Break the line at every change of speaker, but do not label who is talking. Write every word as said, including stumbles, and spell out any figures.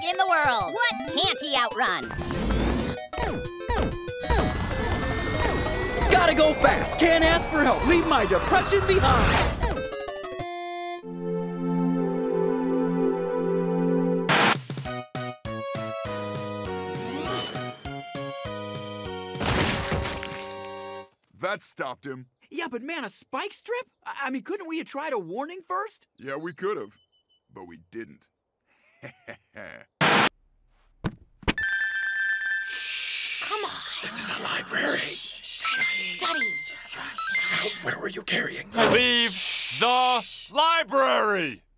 in the world. What can't he outrun?
Gotta go fast. Can't ask for help. Leave my depression behind.
That stopped him.
Yeah, but man, a spike strip? I, I mean, couldn't we have tried a warning first?
Yeah, we could have, but we didn't.
Come on.
This is a library.
Study.
Where were you carrying?
Leave the library!